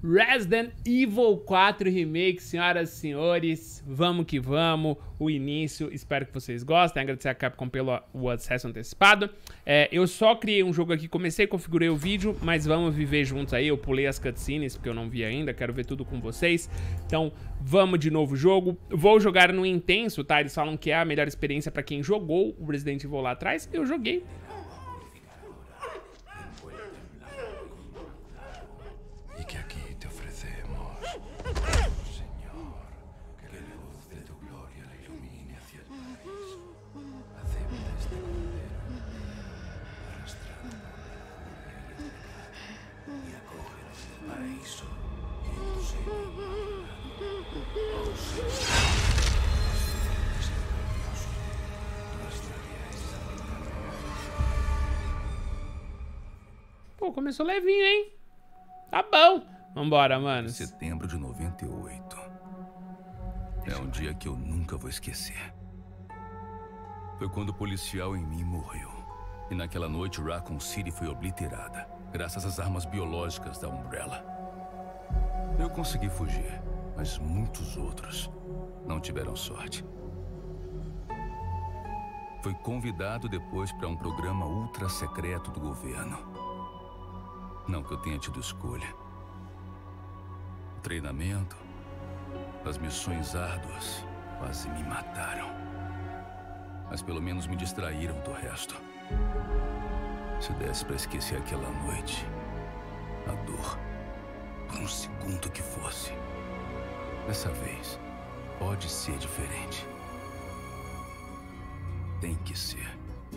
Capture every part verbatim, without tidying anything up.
Resident Evil quatro Remake, senhoras e senhores, vamos que vamos, o início, espero que vocês gostem, agradecer a Capcom pelo o acesso antecipado. É, eu só criei um jogo aqui, comecei, configurei o vídeo, mas vamos viver juntos aí, eu pulei as cutscenes porque eu não vi ainda, quero ver tudo com vocês, então vamos de novo jogo. Vou jogar no intenso, tá? Eles falam que é a melhor experiência pra quem jogou o Resident Evil lá atrás, eu joguei. Pô, começou levinho, hein? Tá bom. Vambora, mano. Setembro de noventa e oito. É um dia que eu nunca vou esquecer. Foi quando o policial em mim morreu. E naquela noite, Raccoon City foi obliterada, graças às armas biológicas da Umbrella. Eu consegui fugir, mas muitos outros não tiveram sorte. Fui convidado depois para um programa ultra secreto do governo. Não que eu tenha tido escolha. O treinamento, as missões árduas quase me mataram. Mas pelo menos me distraíram do resto. Se desse para esquecer aquela noite, a dor, por um segundo que fosse, dessa vez pode ser diferente. Tem que ser.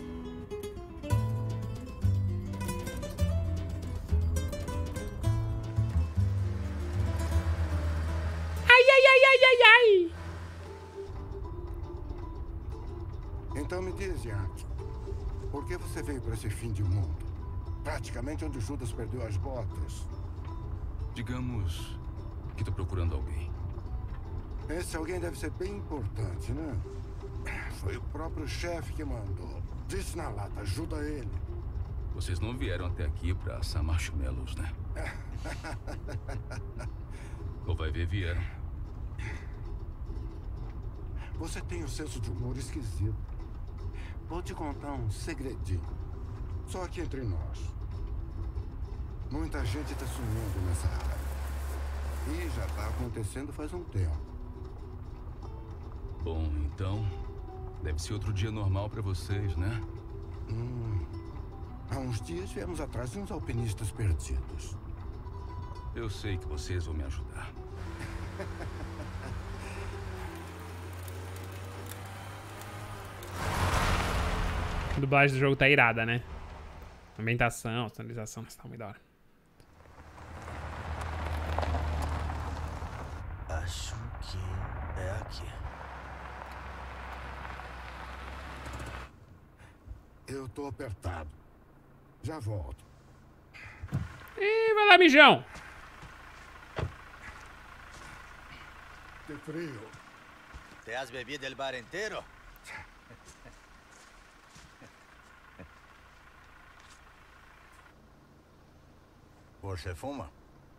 Então me diz, Jack, por que você veio para esse fim de mundo? Praticamente onde Judas perdeu as botas. Digamos que tô procurando alguém. Esse alguém deve ser bem importante, né? Foi o próprio chefe que mandou. Disse na lata, ajuda ele. Vocês não vieram até aqui para assar marshmallows, né? Ou vai ver, vieram. Você tem um senso de humor esquisito. Vou te contar um segredinho. Só aqui entre nós. Muita gente está sumindo nessa área. E já está acontecendo faz um tempo. Bom, então... deve ser outro dia normal para vocês, né? Hum, há uns dias viemos atrás de uns alpinistas perdidos. Eu sei que vocês vão me ajudar. A dublagem do jogo tá irada, né? Ambientação, sonorização, tá muito da hora. Acho que é aqui. Eu tô apertado. Já volto. Ih, vai lá, mijão. Que frio. ¿Te has bebido el bar entero? ¿Você fuma?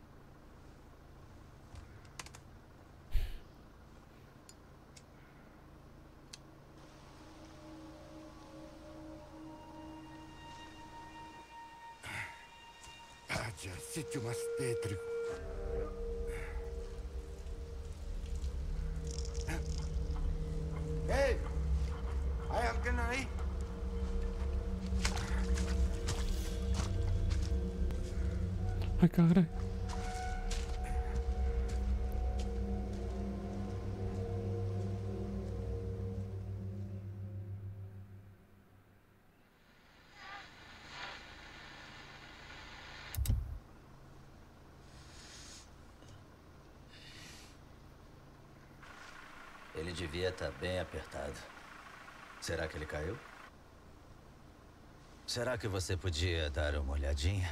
Cádia, sítio mais tétrico. Ei! Hay alguém aí? Ai, caralho. Ele devia estar bem apertado. Será que ele caiu? Será que você podia dar uma olhadinha?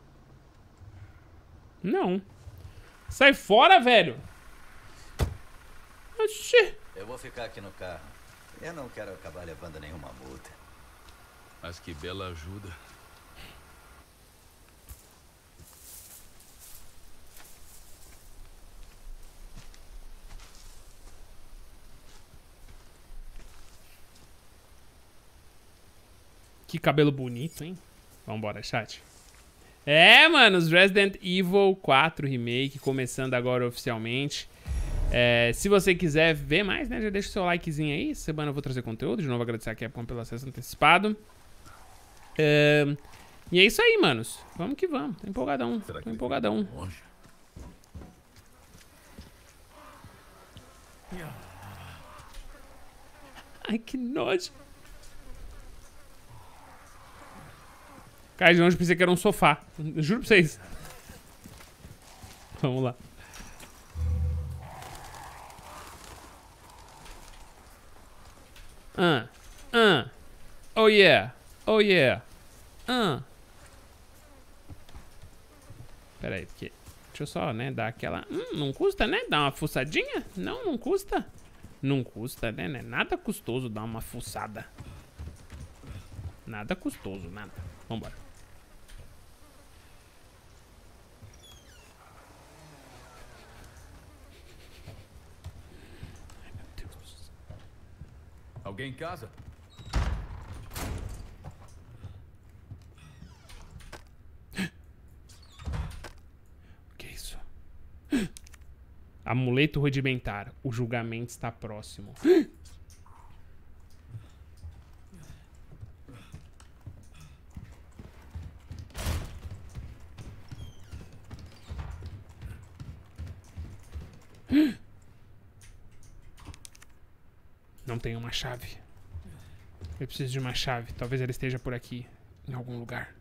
Não. Sai fora, velho. Oxi. Eu vou ficar aqui no carro. Eu não quero acabar levando nenhuma multa. Mas que bela ajuda. Que cabelo bonito, hein? Vambora, chat. É, mano, os Resident Evil quatro Remake começando agora oficialmente. É, se você quiser ver mais, né, já deixa o seu likezinho aí. Essa semana eu vou trazer conteúdo. De novo, agradecer a Capcom pelo acesso antecipado. É, e é isso aí, manos. Vamos que vamos. Tô empolgadão. Tô empolgadão. Ai, que nojo. Cara, de longe pensei que era um sofá. Eu juro pra vocês. Vamos lá. Ah, ah. Oh yeah. Oh yeah. Ah. Pera aí, porque... Deixa eu só, né, dar aquela... Hum, não custa, né? Dar uma fuçadinha? Não, não custa. Não custa, né? né? Nada custoso dar uma fuçada. Nada custoso, nada. Vambora. Ai, meu Deus. Alguém em casa? O que é isso? Amuleto rudimentar. O julgamento está próximo. Não tem uma chave. Eu preciso de uma chave. Talvez ela esteja por aqui, em algum lugar.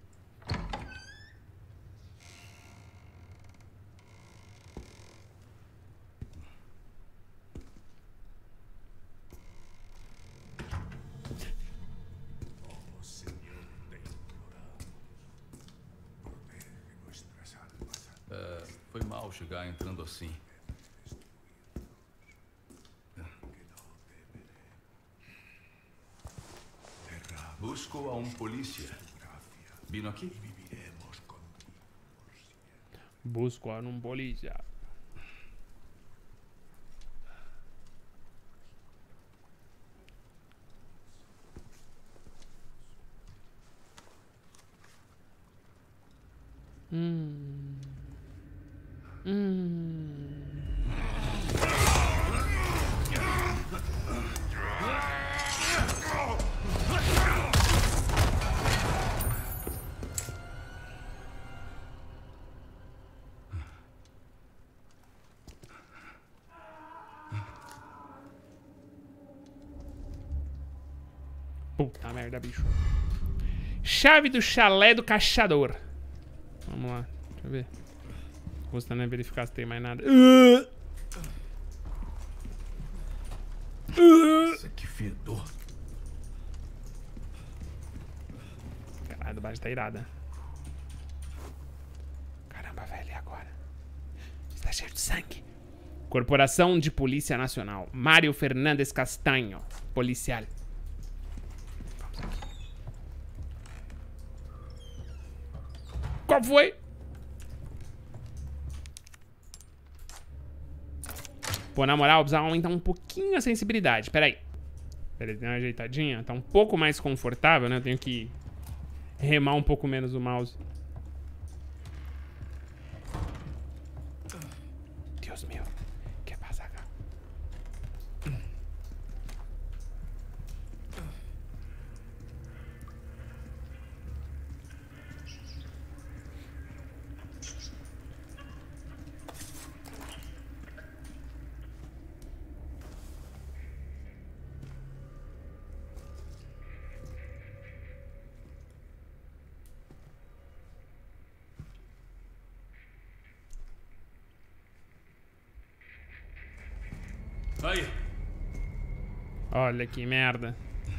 É, foi mal chegar entrando assim. Busco a um polícia. Vino aqui? Busco a um polícia. Hum. Hum. Puta merda, bicho. Chave do chalé do caçador. Vamos lá. Deixa eu ver. Custa, né? Verificar se tem mais nada. Nossa, que fedor. Caralho, do baixo tá irada. Caramba, velho, e agora? Está cheio de sangue. Corporação de Polícia Nacional. Mário Fernandes Castanho. Policial. Vamos aqui. Qual foi? Pô, na moral, precisava aumentar um pouquinho a sensibilidade. Pera aí. Pera aí, deu uma ajeitadinha. Tá um pouco mais confortável, né? Eu tenho que remar um pouco menos o mouse. Deus meu. Que passa, cara? Aí. Olha que merda.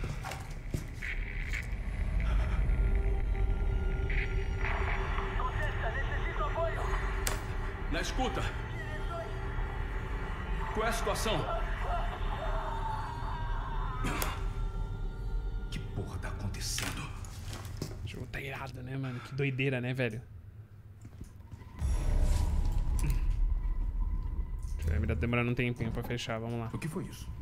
Na escuta. Qual é a situação? Que porra tá acontecendo? O jogo tá irado, né, mano? Que doideira, né, velho? Deixa eu ver, tá demorando um tempinho pra fechar, vamos lá. O que foi isso?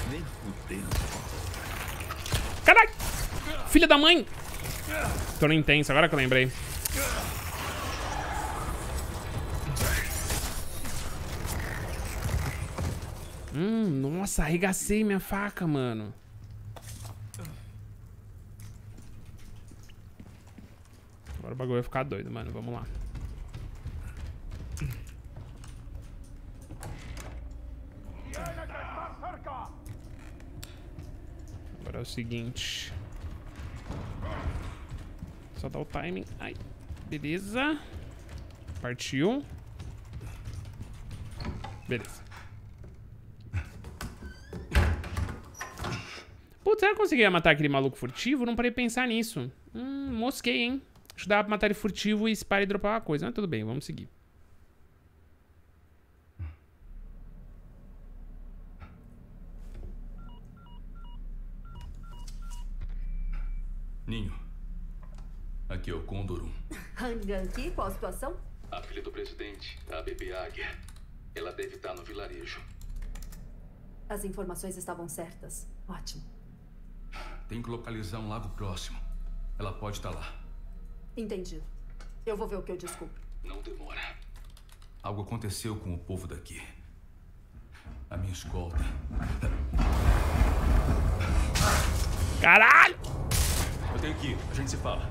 Nem fudendo. Caralho! Filha da mãe! Tô no intenso, agora que eu lembrei. Hum, nossa, arregacei minha faca, mano. Agora o bagulho vai ficar doido, mano. Vamos lá. Agora é o seguinte. Só dá o timing. Ai, beleza. Partiu. Beleza. Putz, será que eu conseguia matar aquele maluco furtivo? Não parei de pensar nisso. Hum, mosquei, hein? Acho que dava pra matar ele furtivo e spare e dropar uma coisa. Mas tudo bem, vamos seguir. Ninho. Aqui é o Condor um. Hanganki, qual a situação? A filha do presidente, a bebê Águia. Ela deve estar no vilarejo. As informações estavam certas. Ótimo. Tem que localizar um lago próximo. Ela pode estar lá. Entendido. Eu vou ver o que eu descubro. Não demora. Algo aconteceu com o povo daqui. A minha escolta. Caralho! Eu tenho que ir. A gente se fala.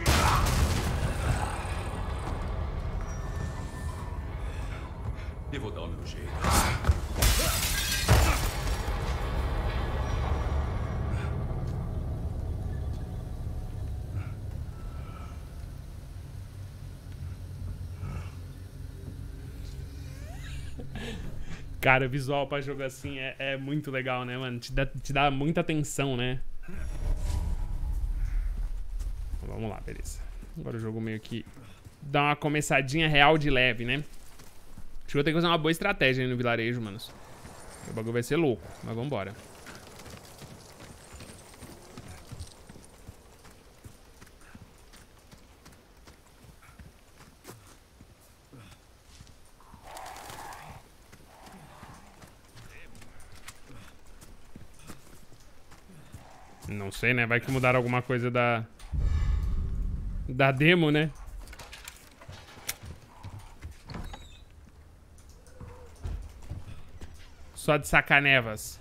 Eu vou dar o meu jeito. Cara, visual pra jogo assim é, é muito legal, né, mano? Te dá, te dá muita atenção, né? Vamos lá, beleza. Agora o jogo meio que dá uma começadinha real de leve, né? Acho que eu vou ter que usar uma boa estratégia aí no vilarejo, mano. O bagulho vai ser louco, mas vambora. Não sei, né? Vai que mudaram alguma coisa da... Da demo, né? Só de sacanevas.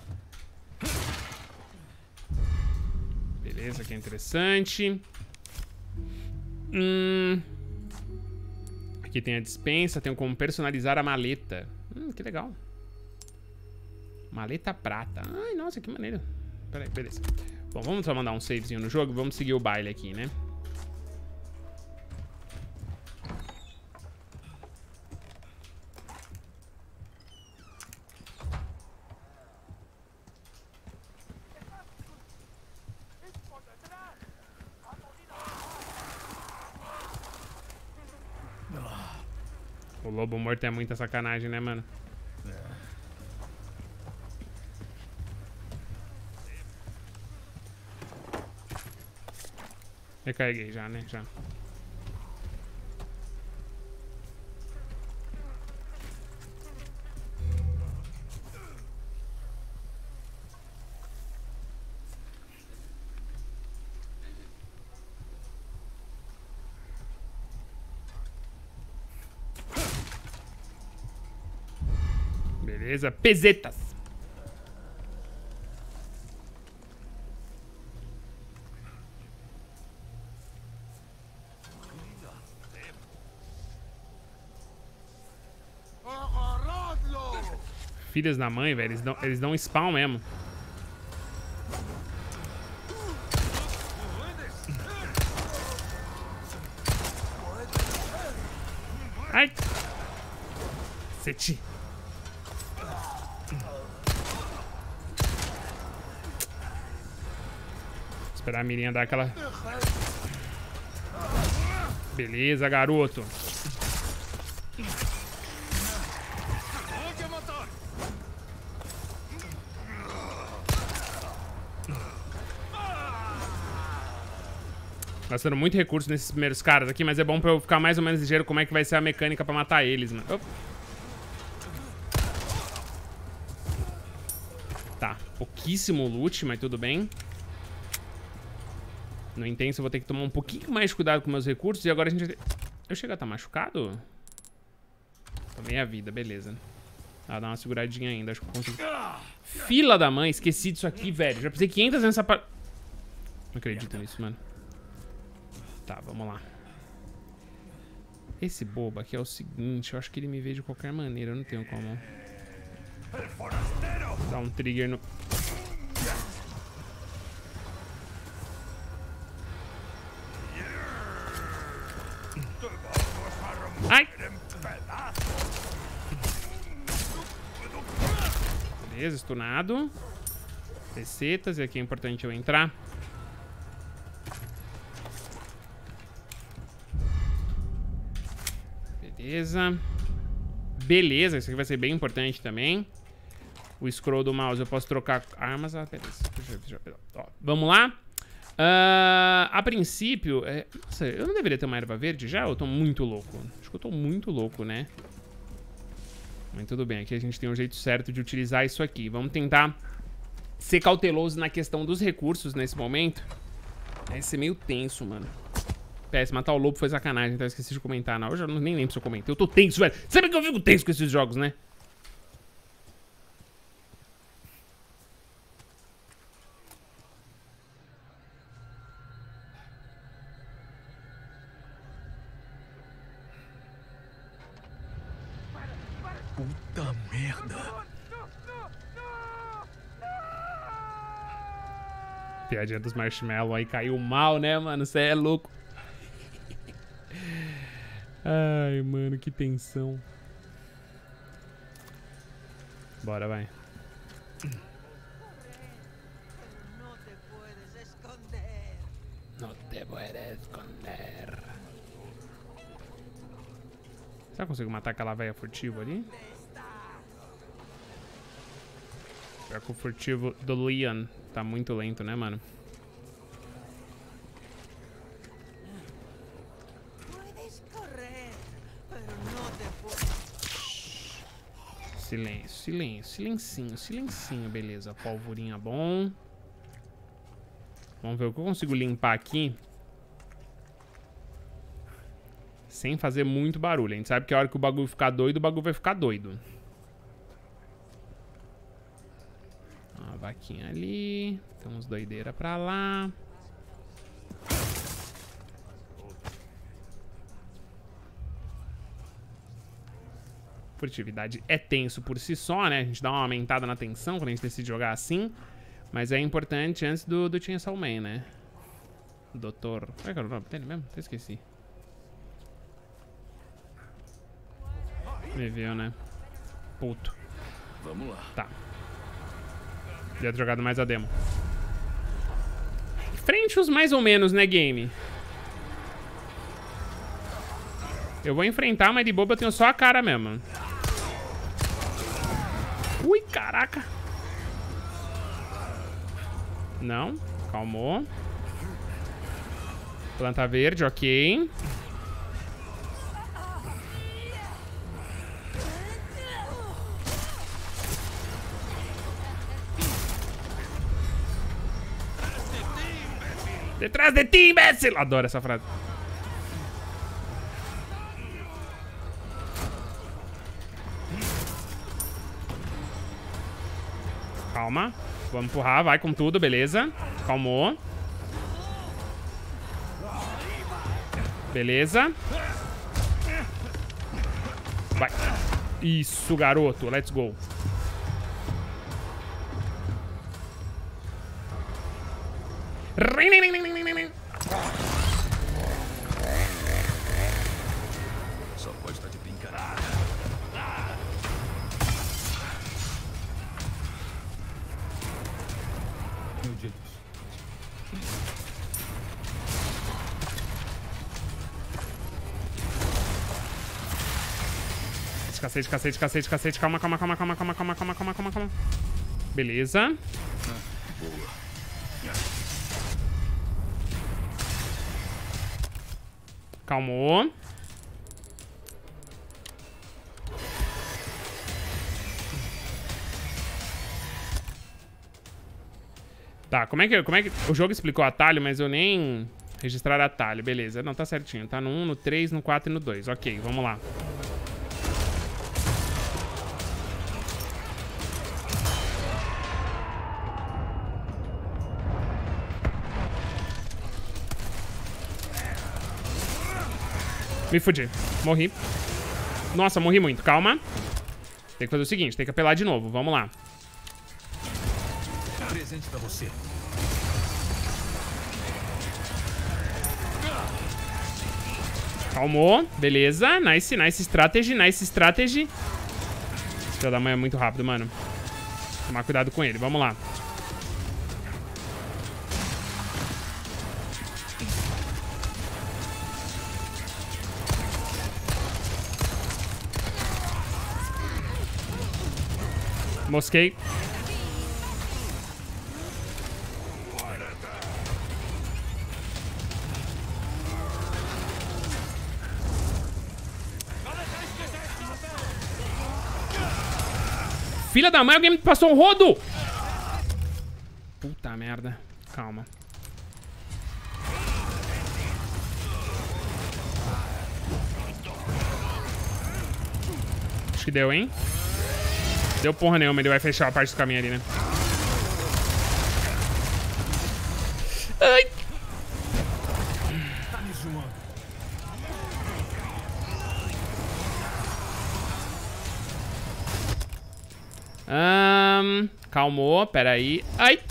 Beleza, que é interessante. Hum... Aqui tem a dispensa, tem como personalizar a maleta. Hum, que legal. Maleta prata. Ai, nossa, que maneiro. Pera aí, beleza. Bom, vamos só mandar um savezinho no jogo e vamos seguir o baile aqui, né? O lobo morto é muita sacanagem, né, mano? Recarreguei já, né? Já. Beleza, pesetas. Filhas da mãe, velho, eles dão, eles dão spawn mesmo. Ai! Ceti. Esperar a mirinha dar aquela... Beleza, garoto. Gastando muito recurso nesses primeiros caras aqui, mas é bom pra eu ficar mais ou menos ligeiro como é que vai ser a mecânica pra matar eles, mano. Opa. Tá, pouquíssimo loot, mas tudo bem. No intenso eu vou ter que tomar um pouquinho mais de cuidado com meus recursos. E agora a gente vai ter... Eu chego a estar machucado? Tomei a vida, beleza. Ah, dá uma seguradinha ainda, acho que eu consigo. Fila da mãe, esqueci disso aqui, velho. Já precisei quinhentas nessa par... Não acredito nisso, mano. Tá, vamos lá. Esse bobo aqui é o seguinte, eu acho que ele me vê de qualquer maneira, eu não tenho como. Dá um trigger no... Ai! Beleza, stunado. Recetas, e aqui é importante eu entrar. Beleza. Beleza, isso aqui vai ser bem importante também. O scroll do mouse eu posso trocar armas. Ah, beleza. Ó, vamos lá. Uh, a princípio... É... Nossa, eu não deveria ter uma erva verde já? Ou eu tô muito louco? Acho que eu tô muito louco, né? Mas tudo bem, aqui a gente tem um jeito certo de utilizar isso aqui. Vamos tentar ser cauteloso na questão dos recursos nesse momento. Vai ser meio tenso, mano. P S, matar o lobo foi sacanagem, então eu esqueci de comentar. Não, eu já nem lembro se eu comentei. Eu tô tenso, velho. Sabe que eu fico tenso com esses jogos, né? Puta merda. Piadinha dos marshmallow aí caiu mal, né, mano? Você é louco. Ai, mano, que tensão. Bora, vai. Não te puedes esconder. Será que eu consigo matar aquela velha furtiva ali? Pior que o furtivo do Leon tá muito lento, né, mano? Silêncio, silêncio, silencinho, silencinho, beleza. Polvorinha bom. Vamos ver o que eu consigo limpar aqui sem fazer muito barulho. A gente sabe que a hora que o bagulho ficar doido, o bagulho vai ficar doido. Uma vaquinha ali. Tem uns doideira pra lá. Furtividade é tenso por si só, né? A gente dá uma aumentada na tensão quando a gente decide jogar assim. Mas é importante antes do, do Chainsaw Man, né? Doutor... Qual é que era o nome dele mesmo? Até esqueci. Me viu, né? Puto. Vamos lá. Tá. Devia ter jogado mais a demo. Frente os mais ou menos, né, game? Eu vou enfrentar, mas de boba eu tenho só a cara mesmo. Ui, caraca. Não, calmou. Planta verde, ok. Detrás de ti, imbécil! Adoro essa frase. Calma. Vamos empurrar, vai com tudo, beleza. Calmou. Beleza. Vai. Isso, garoto. Let's go. Só pode estar de brincadeira. Meu Deus. Cacete, cacete, cacete, cacete. Calma, calma, calma, calma, calma, calma, calma, calma, calma, calma. Beleza. Boa. Calmou. Tá, como é que, como é que... O jogo explicou atalho, mas eu nem... Registrar atalho, beleza. Não, tá certinho. Tá no um, no três, no quatro e no dois. Ok, vamos lá. Me fudi. Morri. Nossa, morri muito. Calma. Tem que fazer o seguinte, tem que apelar de novo. Vamos lá. Presente pra você. Calmou. Beleza. Nice, nice strategy, nice strategy. Esse filho da mãe é muito rápido, mano. Tomar cuidado com ele. Vamos lá. Mosquei. Filha da mãe, alguém me passou um rodo! Puta merda. Calma. Acho que deu, hein? Deu porra nenhuma, ele vai fechar a parte do caminho ali, né? Ai! Um, calmou, peraí. Ai!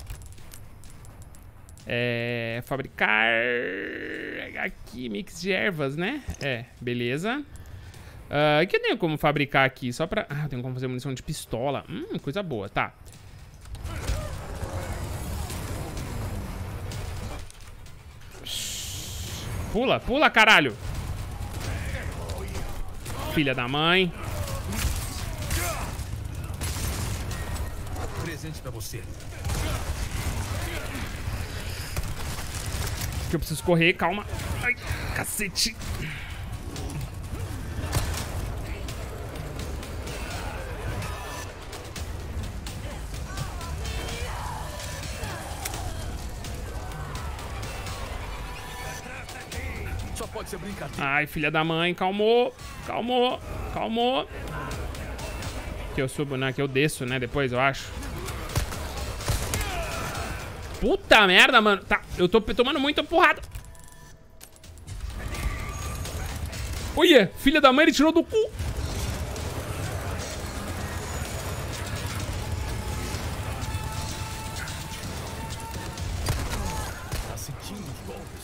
É... Fabricar... Aqui, mix de ervas, né? É, beleza. O uh, que eu tenho como fabricar aqui? Só pra... Ah, eu tenho como fazer munição de pistola. Hum, coisa boa, tá. Pula, pula, caralho. Filha da mãe. Presente pra você. Que eu preciso correr, calma. Ai, cacete. Só pode ser brincadeira. Ai, filha da mãe, calmou. Calmou, calmou. Que eu subo, né? Que eu desço, né? Depois, eu acho. Puta merda, mano. Tá, eu tô tomando muita porrada. Olha, filha da mãe, ele tirou do cu. Tá sentindo os golpes?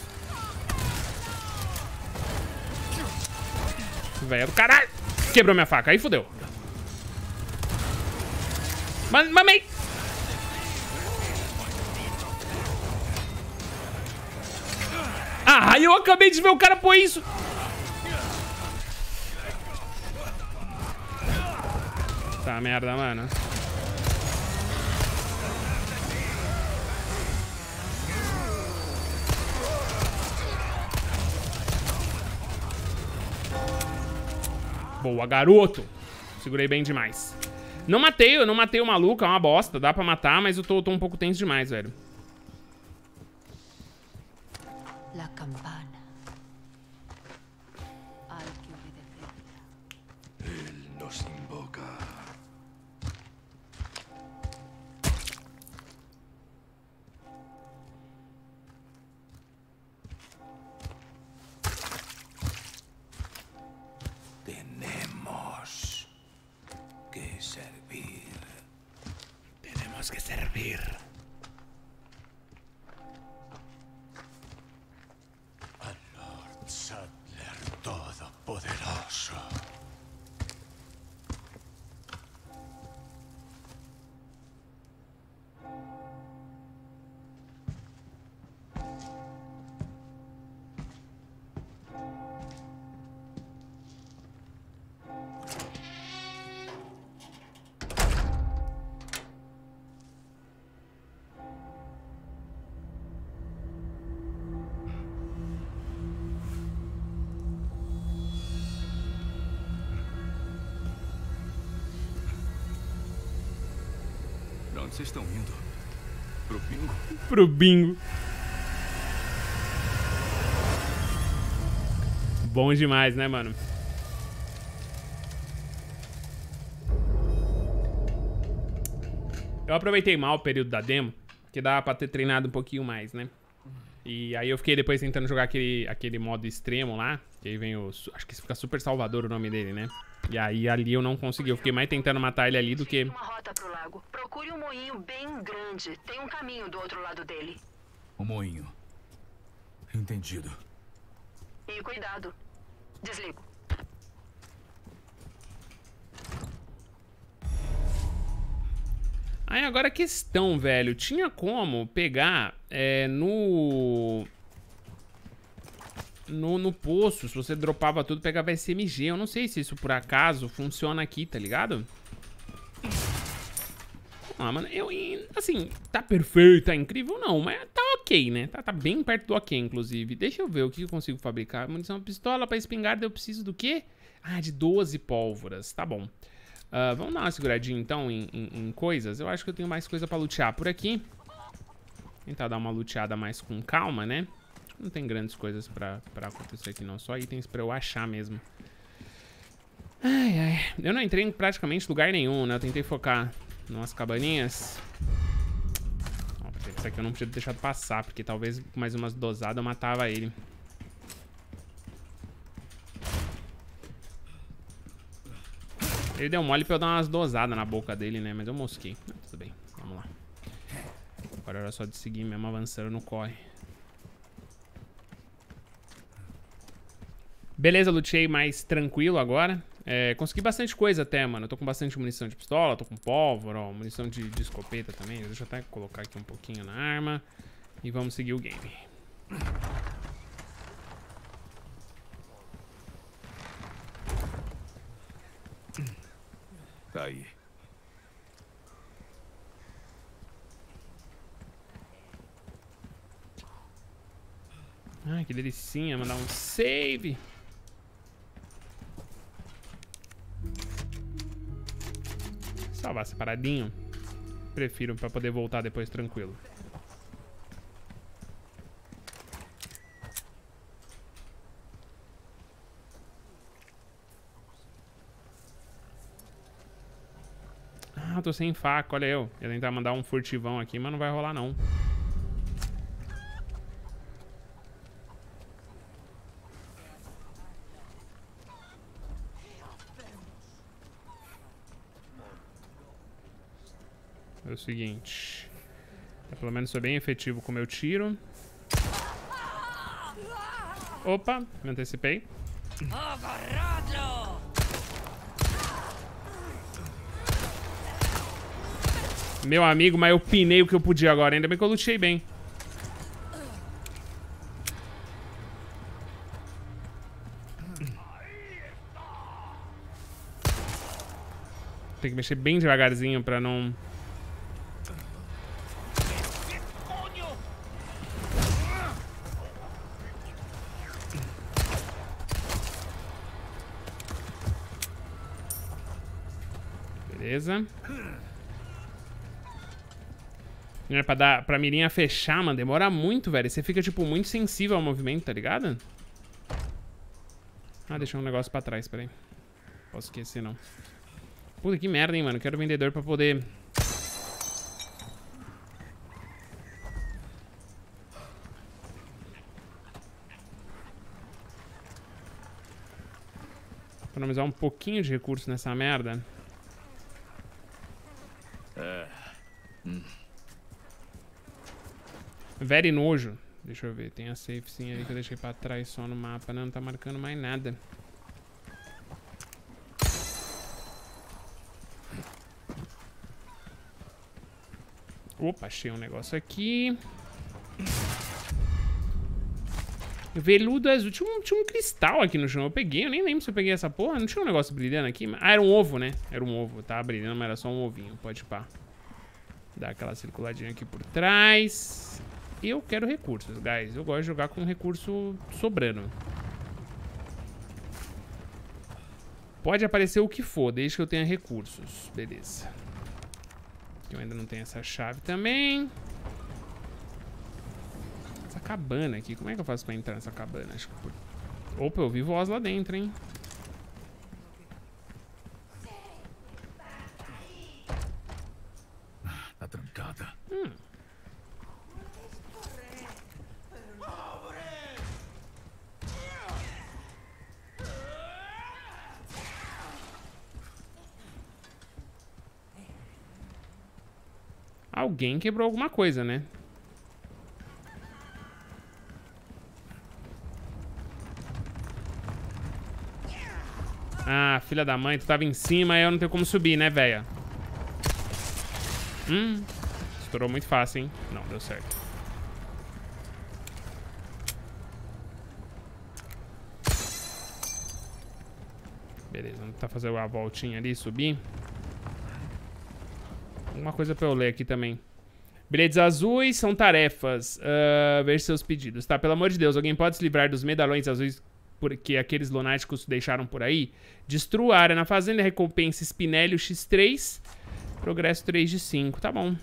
Velho do caralho. Quebrou minha faca, aí fodeu. Mas, mamei. Ah, eu acabei de ver o cara pôr isso. Tá, merda, mano. Boa, garoto. Segurei bem demais. Não matei, eu não matei o maluco, é uma bosta. Dá pra matar, mas eu tô, tô um pouco tenso demais, velho. La campana. Hay que obedecerla. Él nos invoca. Tenemos que servir. Tenemos que servir. Saddler Todopoderoso. Pra onde vocês estão indo? Pro bingo. Pro bingo. Bom demais, né, mano? Eu aproveitei mal o período da demo, que dava pra ter treinado um pouquinho mais, né? E aí eu fiquei depois tentando jogar aquele, aquele modo extremo lá, que aí vem o... Acho que fica Super Salvador o nome dele, né? E aí ali eu não consegui, eu fiquei mais tentando matar ele ali do que... Uma rota pro lago. Procure um moinho bem grande. Tem um caminho do outro lado dele. O moinho. Entendido. E cuidado. Desligo. Aí agora a questão, velho, tinha como pegar é, no... no... No poço, se você dropava tudo, pegava S M G. Eu não sei se isso por acaso funciona aqui, tá ligado? Ah, mano, eu... Assim, tá perfeito, tá incrível? Não, mas tá ok, né? Tá, tá bem perto do ok, inclusive. Deixa eu ver o que eu consigo fabricar. Munição pistola pra espingarda eu preciso do quê? Ah, de doze pólvoras, tá bom. Uh, vamos dar uma seguradinha, então, em, em, em coisas. Eu acho que eu tenho mais coisa pra lutear por aqui. Tentar dar uma luteada mais com calma, né? Não tem grandes coisas pra, pra acontecer aqui, não. Só itens pra eu achar mesmo. Ai, ai. Eu não entrei em praticamente lugar nenhum, né? Eu tentei focar em umas cabaninhas. Ó, isso aqui eu não podia ter deixado passar, porque talvez com mais umas dosadas eu matava ele. Ele deu mole pra eu dar umas dosadas na boca dele, né? Mas eu mosquei. Ah, tudo bem, vamos lá. Agora era só de seguir mesmo, avançando no corre. Beleza, lutei mais tranquilo agora. É, consegui bastante coisa até, mano. Eu tô com bastante munição de pistola, tô com pólvora, ó, munição de, de escopeta também. Deixa eu até colocar aqui um pouquinho na arma. E vamos seguir o game. Tá aí. Ai, que delicinha, mandar um save. Salvar separadinho. Prefiro pra poder voltar depois tranquilo. Ah, tô sem faca, olha eu. Ia tentar mandar um furtivão aqui, mas não vai rolar não. É o seguinte. Eu, pelo menos sou bem efetivo com o meu tiro. Opa, me antecipei. Meu amigo, mas eu pinei o que eu podia agora. Ainda bem que eu lutei bem. Tem que mexer bem devagarzinho pra não... Beleza. É pra, dar, pra mirinha fechar, mano, demora muito, velho. Você fica, tipo, muito sensível ao movimento, tá ligado? Ah, deixei um negócio pra trás, peraí. Posso esquecer, não. Puta, que merda, hein, mano. Quero vendedor pra poder... economizar um pouquinho de recurso nessa merda. É. Hum. Very nojo. Deixa eu ver, tem a safe sim ali que eu deixei pra trás só no mapa. Não, não tá marcando mais nada. Opa, achei um negócio aqui. Veludo azul. Tinha um, tinha um cristal aqui no chão. Eu peguei, eu nem lembro se eu peguei essa porra. Não tinha um negócio brilhando aqui? Ah, era um ovo, né? Era um ovo. Tava brilhando, mas era só um ovinho. Pode pá. Dar aquela circuladinha aqui por trás. Eu quero recursos, guys. Eu gosto de jogar com recurso sobrando. Pode aparecer o que for, desde que eu tenha recursos. Beleza. Eu ainda não tenho essa chave também. cabana aqui. Como é que eu faço pra entrar nessa cabana? Acho que por... Opa, eu vi voz lá dentro, hein? Tá trancada. Hum. Alguém quebrou alguma coisa, né? Ah, filha da mãe, tu tava em cima e eu não tenho como subir, né, véia? Hum, estourou muito fácil, hein? Não, deu certo. Beleza, vamos tentar fazer a voltinha ali, subir. Alguma coisa pra eu ler aqui também. Bilhetes azuis são tarefas. Uh, ver seus pedidos. Tá, pelo amor de Deus, alguém pode se livrar dos medalhões azuis que aqueles lunáticos deixaram por aí? Destrua a área na fazenda, recompensa Spinelli X três. Progresso três de cinco, tá bom.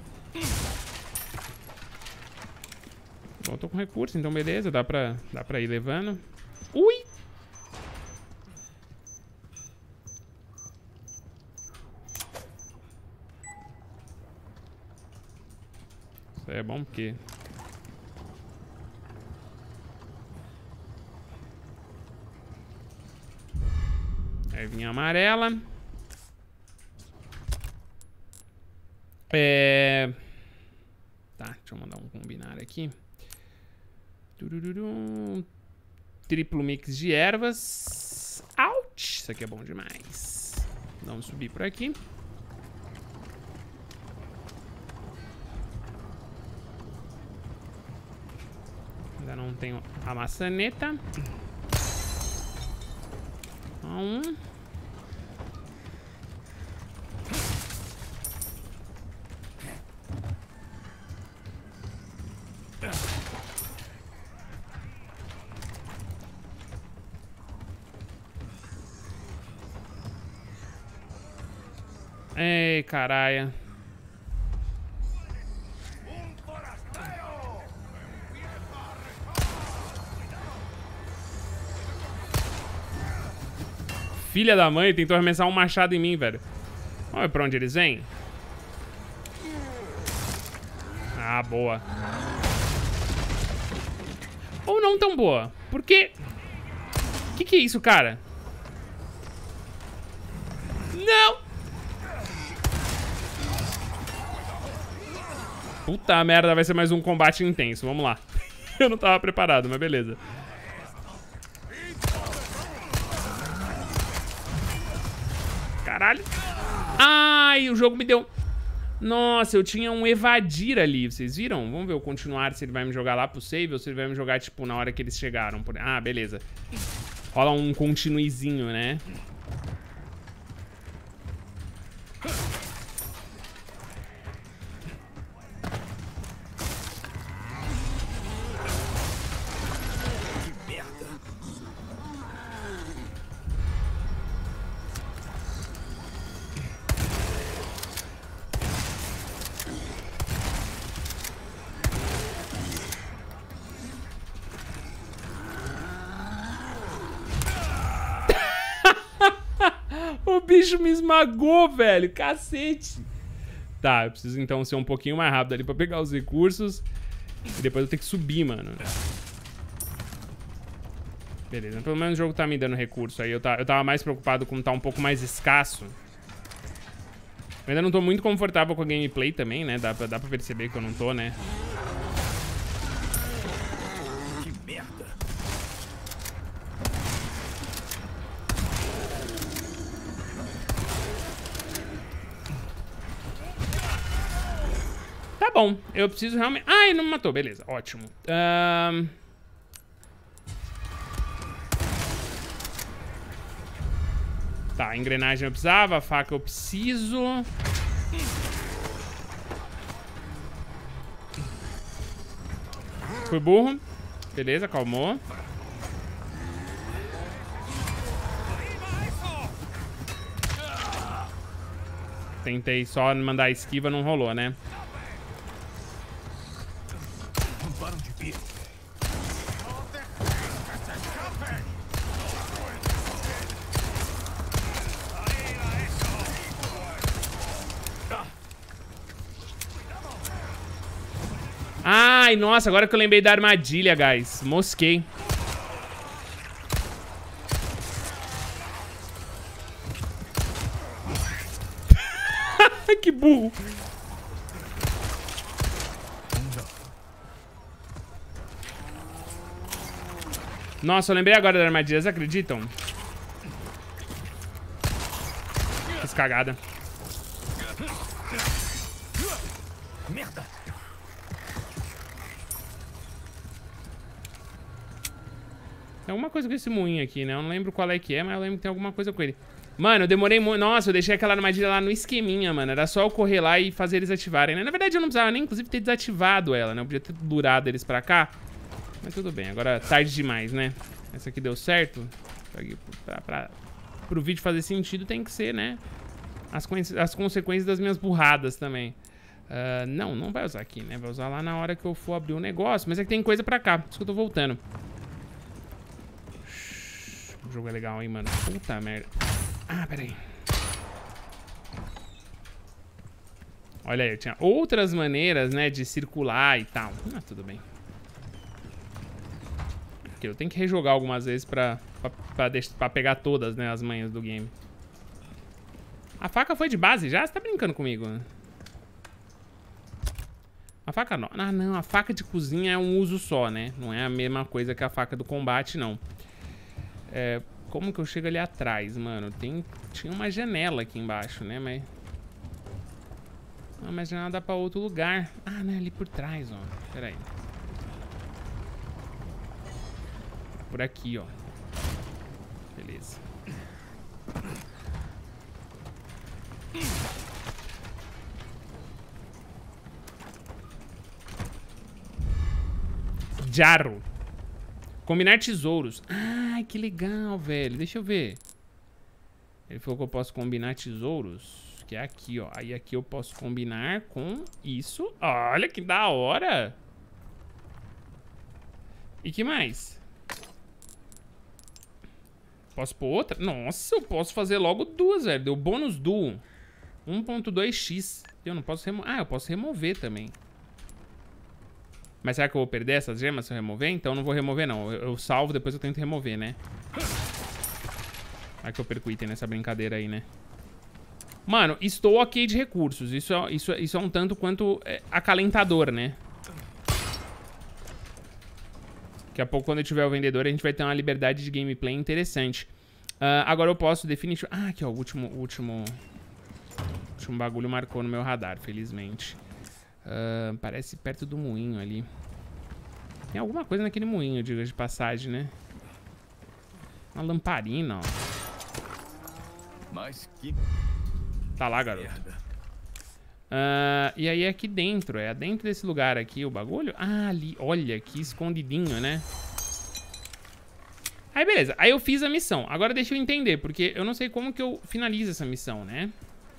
Bom, eu tô com recurso, então beleza, dá pra, dá pra ir levando. Ui! Isso aí é bom porque... Ervinha amarela. É... Tá, deixa eu mandar um combinar aqui. Turururum. Triplo mix de ervas. Ouch! Isso aqui é bom demais. Vamos subir por aqui. Ainda não tenho a maçaneta. Um. Ei, caralho. Filha da mãe, tentou arremessar um machado em mim, velho. Olha pra onde eles vêm. Ah, boa. Ou não tão boa. Porque... Que que é isso, cara? Não! Puta merda, vai ser mais um combate intenso. Vamos lá. Eu não tava preparado, mas beleza. Caralho. Ai, o jogo me deu... Nossa, eu tinha um evadir ali. Vocês viram? Vamos ver o continuar, se ele vai me jogar lá pro save ou se ele vai me jogar, tipo, na hora que eles chegaram. Ah, beleza. Rola um continuezinho, né? O bicho me esmagou, velho. Cacete. Tá, eu preciso então ser um pouquinho mais rápido ali pra pegar os recursos. E depois eu tenho que subir, mano. Beleza, pelo menos o jogo tá me dando recurso aí. Eu, tá, eu tava mais preocupado com tá um pouco mais escasso. Eu ainda não tô muito confortável com a gameplay também, né? Dá pra, dá pra perceber que eu não tô, né? Que merda. Tá bom, eu preciso realmente... Ah, ele não me matou, beleza, ótimo. Um... Tá, a engrenagem eu precisava, a faca eu preciso. Fui burro. Beleza, calmou. Tentei só mandar a esquiva, não rolou, né? tomaram de pé. Ai, nossa, agora que eu lembrei da armadilha, guys. Mosquei. Que burro. Nossa, eu lembrei agora da armadilha, vocês acreditam? Fiz cagada. Merda. Tem alguma coisa com esse moinho aqui, né? Eu não lembro qual é que é, mas eu lembro que tem alguma coisa com ele. Mano, eu demorei muito. Nossa, eu deixei aquela armadilha lá no esqueminha, mano. Era só eu correr lá e fazer eles ativarem, né? Na verdade, eu não precisava nem, inclusive, ter desativado ela, né? Eu podia ter durado eles pra cá. Mas tudo bem, agora tarde demais, né? Essa aqui deu certo. Pra, pra, pro vídeo fazer sentido, tem que ser, né? As, as consequências das minhas burradas também. Uh, não, não vai usar aqui, né? Vai usar lá na hora que eu for abrir o negócio. Mas é que tem coisa pra cá, por isso que eu tô voltando. O jogo é legal, hein, mano? Puta merda. Ah, peraí. Olha aí, eu tinha outras maneiras, né, de circular e tal. Ah, tudo bem. Aqui, eu tenho que rejogar algumas vezes pra, pra, pra, deixar, pra pegar todas, né, as manhas do game. A faca foi de base já? Você tá brincando comigo, né? A faca não. Ah, não. A faca de cozinha é um uso só, né? Não é a mesma coisa que a faca do combate, não. É... Como que eu chego ali atrás, mano? Tem... Tinha uma janela aqui embaixo, né? Mas... Ah, mas a janela dá pra outro lugar. Ah, não, é ali por trás, ó. Pera aí. Por aqui, ó. Beleza. Jarro. Combinar tesouros. Ai, que legal, velho. Deixa eu ver. Ele falou que eu posso combinar tesouros. Que é aqui, ó. Aí aqui eu posso combinar com isso. Olha que da hora. E que mais? Posso pôr outra? Nossa, eu posso fazer logo duas, velho. Deu bônus duo. um ponto dois x. Eu não posso remover. Ah, eu posso remover também. Mas será que eu vou perder essas gemas se eu remover? Então eu não vou remover, não. Eu, eu salvo, depois eu tento remover, né? Vai que eu perco item nessa brincadeira aí, né? Mano, estou ok de recursos. Isso é, isso, isso é um tanto quanto é, acalentador, né? Daqui a pouco, quando eu tiver o vendedor, a gente vai ter uma liberdade de gameplay interessante. Uh, agora eu posso definitivamente... Ah, aqui, ó. O último, o último... O último bagulho marcou no meu radar, felizmente. Uh, parece perto do moinho ali. Tem alguma coisa naquele moinho, diga de passagem, né? Uma lamparina, ó. Mas que... Tá lá, garoto. Uh, e aí é aqui dentro. É dentro desse lugar aqui o bagulho. Ah, ali. Olha, que escondidinho, né? Aí, beleza. Aí eu fiz a missão. Agora deixa eu entender, porque eu não sei como que eu finalizo essa missão, né?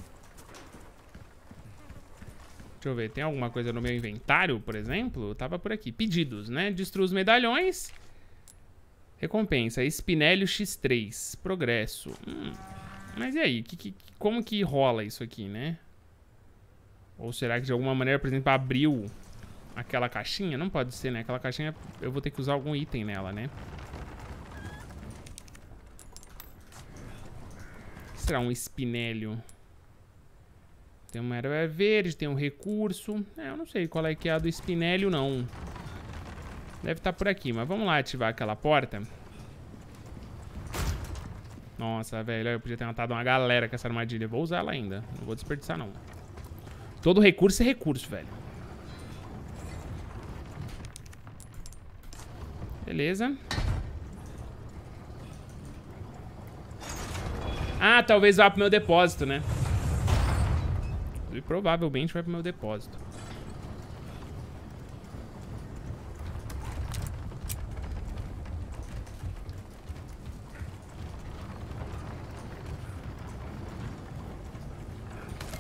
Deixa eu ver, tem alguma coisa no meu inventário, por exemplo? Tava por aqui. Pedidos, né? Destrua os medalhões. Recompensa. Espinélio xis três. Progresso. Hum. Mas e aí? Que, que, como que rola isso aqui, né? Ou será que de alguma maneira, por exemplo, abriu aquela caixinha? Não pode ser, né? Aquela caixinha eu vou ter que usar algum item nela, né? O que será um espinélio? Tem uma erva verde, tem um recurso. É, eu não sei qual é que é a do espinélio, não. Deve estar por aqui, mas vamos lá ativar aquela porta. Nossa, velho, eu podia ter matado uma galera com essa armadilha. Vou usar ela ainda, não vou desperdiçar, não. Todo recurso é recurso, velho. Beleza. Ah, talvez vá pro meu depósito, né? E provavelmente vai pro meu depósito.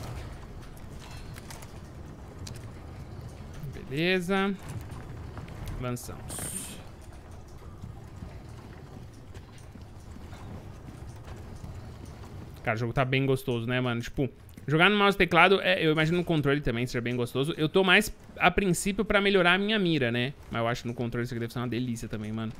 Beleza. Avançamos. Cara, o jogo tá bem gostoso, né, mano? Tipo, jogar no mouse e teclado, é, eu imagino no controle também seja bem gostoso. Eu tô mais, a princípio, pra melhorar a minha mira, né? Mas eu acho que no controle isso aqui deve ser uma delícia também, mano.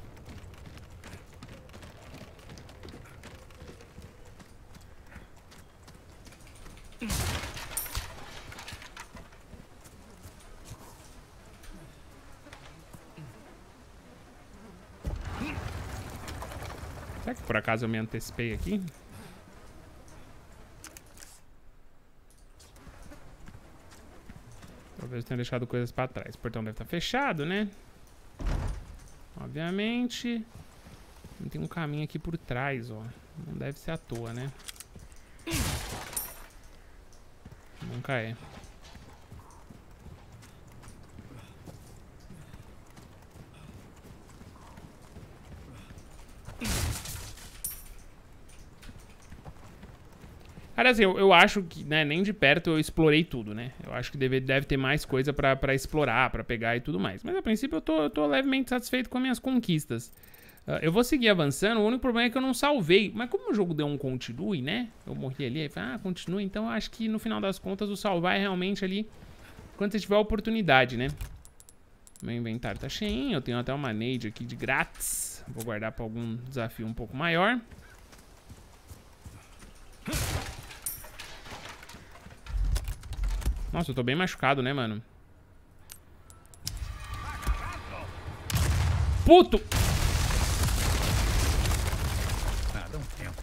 Será que por acaso eu me antecipei aqui? Talvez eu tenha deixado coisas pra trás. O portão deve estar fechado, né? Obviamente. Tem um caminho aqui por trás, ó. Não deve ser à toa, né? Nunca é. Cara, assim, eu, eu acho que, né, nem de perto eu explorei tudo, né? Eu acho que deve, deve ter mais coisa pra, pra explorar, pra pegar e tudo mais. Mas, a princípio, eu tô, eu tô levemente satisfeito com as minhas conquistas. Uh, eu vou seguir avançando, o único problema é que eu não salvei. Mas como o jogo deu um continue, né? Eu morri ali, aí falei, ah, continue. Então, eu acho que, no final das contas, o salvar é realmente ali quando você tiver a oportunidade, né? Meu inventário tá cheinho, eu tenho até uma nade aqui de grátis. Vou guardar pra algum desafio um pouco maior. Nossa, eu tô bem machucado, né, mano? Puto! Ah, dá um tempo.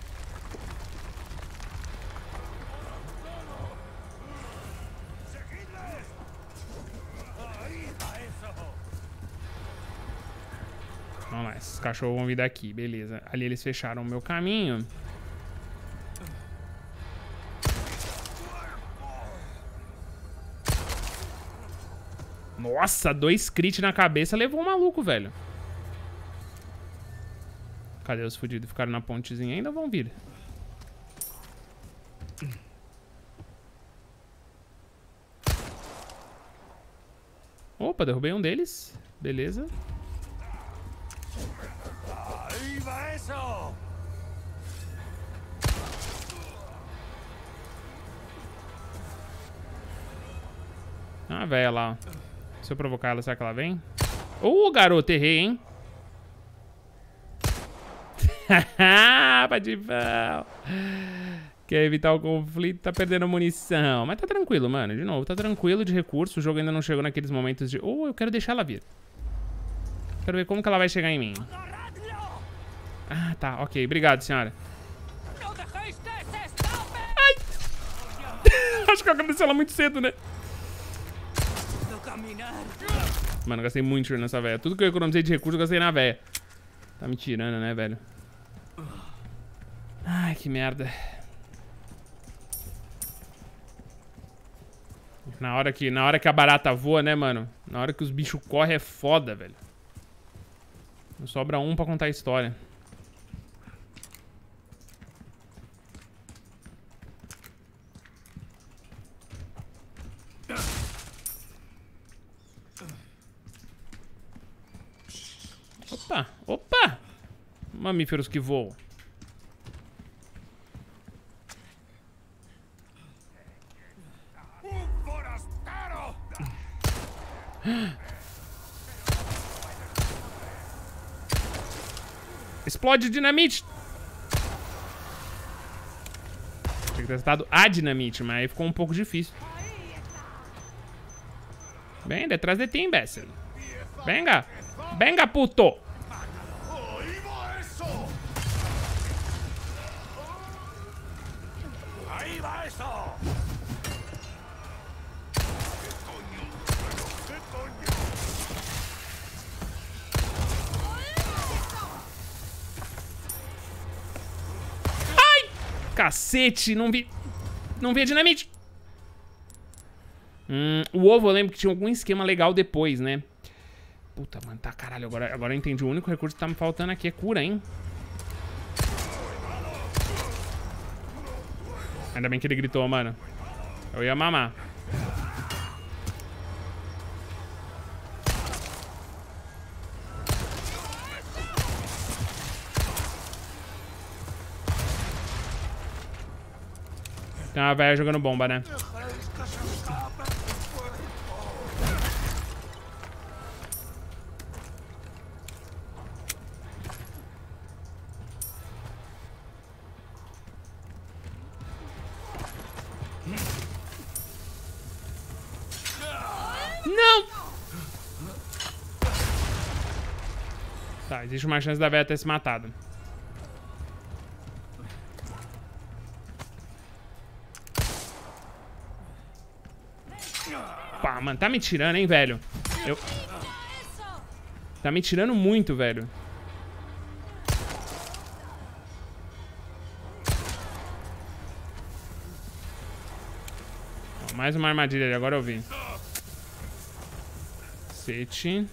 Vamos lá, esses cachorros vão vir daqui, beleza. Ali eles fecharam o meu caminho. Nossa, dois crit na cabeça levou o maluco, velho. Cadê os fudidos? Ficaram na pontezinha, ainda vão vir. Opa, derrubei um deles. Beleza. Ah, velha lá, ó. Se eu provocar ela, será que ela vem? Ô, uh, garoto, errei, hein? Haha, Padivão. Quer evitar o conflito, tá perdendo munição. Mas tá tranquilo, mano. De novo, tá tranquilo de recurso. O jogo ainda não chegou naqueles momentos de... Oh, eu quero deixar ela vir. Quero ver como que ela vai chegar em mim. Ah, tá. Ok. Obrigado, senhora. Ai! Acho que eu agradeci ela muito cedo, né? Mano, eu gastei muito dinheiro nessa véia. Tudo que eu economizei de recurso, eu gastei na véia. Tá me tirando, né, velho? Ai, que merda. Na hora que, na hora que a barata voa, né, mano? Na hora que os bichos correm é foda, velho. Não sobra um pra contar a história. Opa, opa! Mamíferos que voam. Explode dinamite! Tinha que ter testado a dinamite, mas aí ficou um pouco difícil. Vem, detrás de ti, imbécil. Venga! Venga, puto! Ai! Cacete, não vi... Não vi a dinamite. Hum, o ovo eu lembro que tinha algum esquema legal depois, né? Puta, mano, tá caralho. Agora, agora eu entendi. O único recurso que tá me faltando aqui é cura, hein? Ainda bem que ele gritou, mano. Eu ia mamar. Tem uma velha jogando bomba, né? Não! Tá, existe uma chance da velha ter se matado. Pá, mano, tá me tirando, hein, velho? Eu... Tá me tirando muito, velho. Ó, mais uma armadilha ali, agora eu vi. Cacete.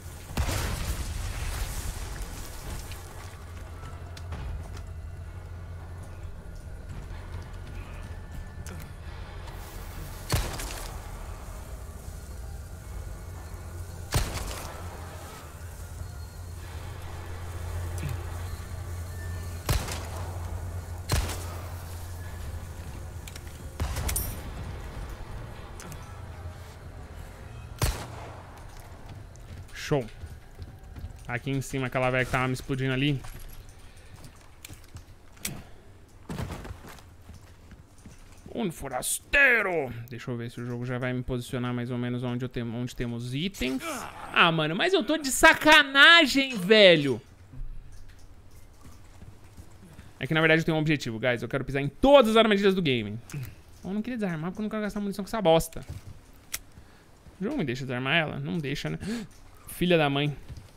Show. Aqui em cima, aquela velha que tava me explodindo ali. Um forasteiro. Deixa eu ver se o jogo já vai me posicionar mais ou menos onde, eu tenho, onde temos itens. Ah, mano, mas eu tô de sacanagem, velho. É que, na verdade, eu tenho um objetivo, guys. Eu quero pisar em todas as armadilhas do game. Eu não queria desarmar porque eu não quero gastar munição com essa bosta. O jogo me deixa desarmar ela? Não deixa, né? Filha da mãe.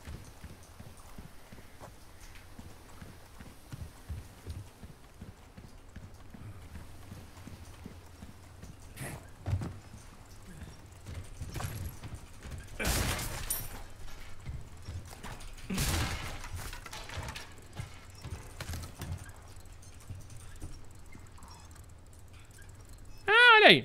Ah, olha aí.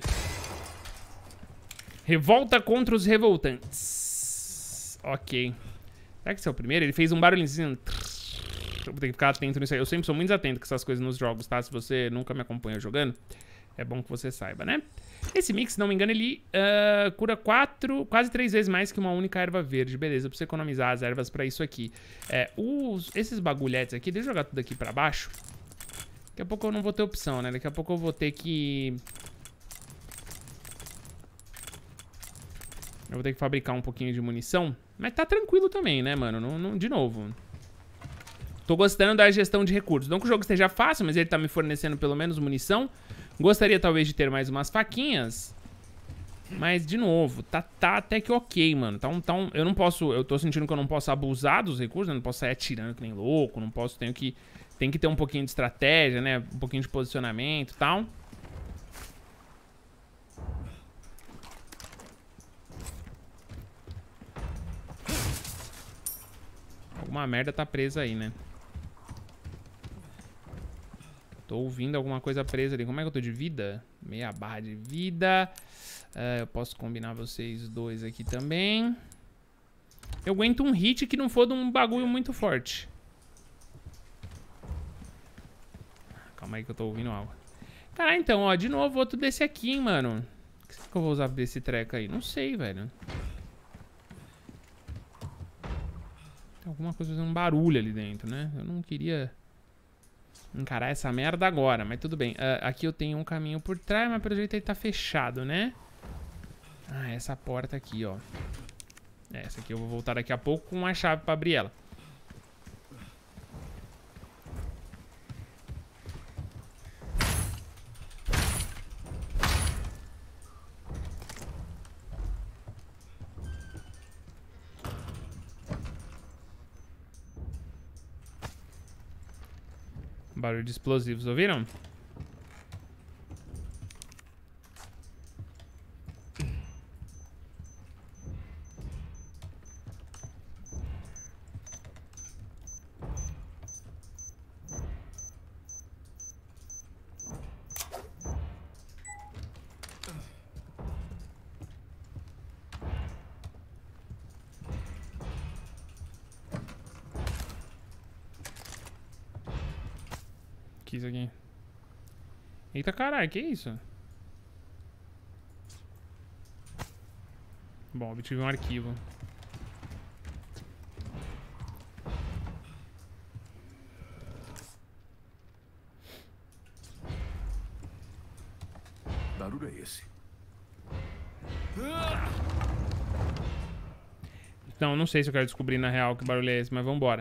Revolta contra os revoltantes. Ok. Será que esse é o primeiro? Ele fez um barulhinho. Vou ter que ficar atento nisso aí. Eu sempre sou muito atento com essas coisas nos jogos, tá? Se você nunca me acompanha jogando, é bom que você saiba, né? Esse mix, se não me engano, ele uh, cura quatro, quase três vezes mais que uma única erva verde. Beleza, pra você economizar as ervas pra isso aqui. É, os, esses bagulhetes aqui, deixa eu jogar tudo aqui pra baixo. Daqui a pouco eu não vou ter opção, né? Daqui a pouco eu vou ter que... Eu vou ter que fabricar um pouquinho de munição. Mas tá tranquilo também, né, mano? Não, não, de novo. Tô gostando da gestão de recursos. Não que o jogo esteja fácil, mas ele tá me fornecendo pelo menos munição. Gostaria talvez de ter mais umas faquinhas. Mas, de novo, tá, tá até que ok, mano. Tá um, tá um, eu não posso... Eu tô sentindo que eu não posso abusar dos recursos, né? Não posso sair atirando que nem louco. Não posso... Tenho que... Tem que ter um pouquinho de estratégia, né? Um pouquinho de posicionamento e tal. Alguma merda tá presa aí, né? Tô ouvindo alguma coisa presa ali. Como é que eu tô de vida? Meia barra de vida. Uh, eu posso combinar vocês dois aqui também. Eu aguento um hit que não for de um bagulho muito forte. Calma aí que eu tô ouvindo algo. Caralho, então, ó. De novo, outro desse aqui, hein, mano. O que que eu vou usar desse treco aí? Não sei, velho. Tem alguma coisa fazendo um barulho ali dentro, né? Eu não queria encarar essa merda agora, mas tudo bem. Uh, aqui eu tenho um caminho por trás, mas pelo jeito ele tá fechado, né? Ah, essa porta aqui, ó. Essa aqui eu vou voltar daqui a pouco com uma chave pra abrir ela. Barulho de explosivos, ouviram? Que isso aqui? Eita caralho, que isso? Bom, obtive um arquivo. Que barulho é esse? Não, não sei se eu quero descobrir na real que barulho é esse, mas vambora.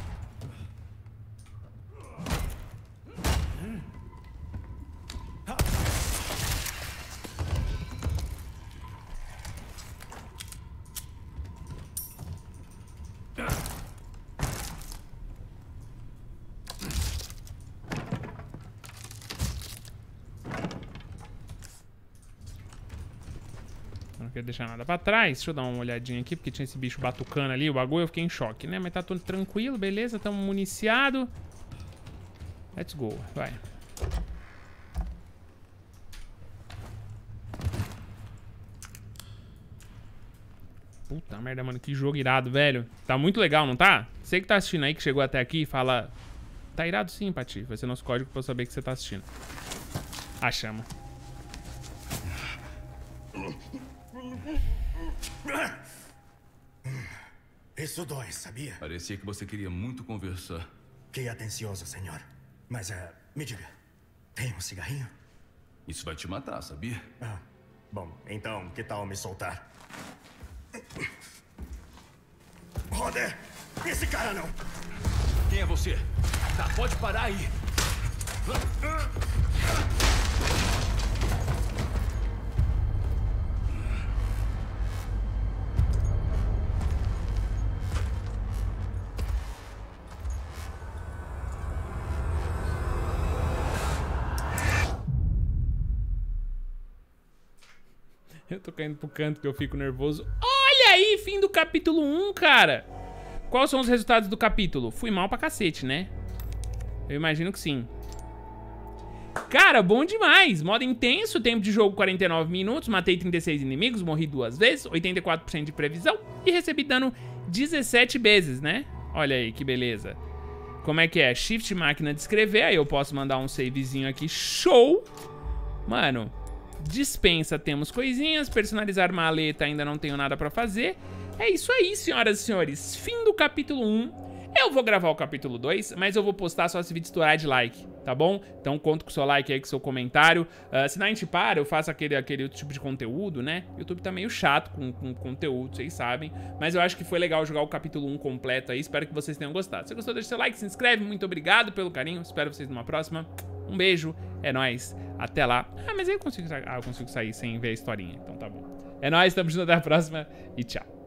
Não quero deixar nada pra trás. Deixa eu dar uma olhadinha aqui, porque tinha esse bicho batucando ali, o bagulho, eu fiquei em choque, né? Mas tá tudo tranquilo, beleza, tamo municiado. Let's go, vai. Puta merda, mano, que jogo irado, velho. Tá muito legal, não tá? Você que tá assistindo aí, que chegou até aqui, fala... Tá irado sim, Pati. Vai ser nosso código pra eu saber que você tá assistindo. Achamos. Isso dói, sabia? Parecia que você queria muito conversar. Que atencioso, senhor. Mas, uh, me diga, tem um cigarrinho? Isso vai te matar, sabia? Ah, bom, então, que tal me soltar? Roder! Esse cara não! Quem é você? Tá, pode parar aí. Eu tô caindo pro canto que eu fico nervoso. Olha aí, fim do capítulo um, cara. Quais são os resultados do capítulo? Fui mal pra cacete, né? Eu imagino que sim. Cara, bom demais. Modo intenso, tempo de jogo quarenta e nove minutos. Matei trinta e seis inimigos, morri duas vezes. oitenta e quatro por cento de previsão. E recebi dano dezessete vezes, né? Olha aí, que beleza. Como é que é? Shift máquina de escrever. Aí eu posso mandar um savezinho aqui. Show! Mano... Dispensa, temos coisinhas. Personalizar maleta, ainda não tenho nada pra fazer. É isso aí, senhoras e senhores. Fim do capítulo um. Eu vou gravar o capítulo dois, mas eu vou postar só esse vídeo estourar de like, tá bom? Então conto com o seu like aí, com o seu comentário. Uh, se não a gente para, eu faço aquele, aquele outro tipo de conteúdo, né? O YouTube tá meio chato com, com conteúdo, vocês sabem. Mas eu acho que foi legal jogar o capítulo um completo aí. Espero que vocês tenham gostado. Se gostou, deixa seu like, se inscreve. Muito obrigado pelo carinho. Espero vocês numa próxima. Um beijo, é nóis, até lá. Ah, mas aí eu consigo, ah, eu consigo sair sem ver a historinha, então tá bom. É nóis, tamo junto, até a próxima e tchau.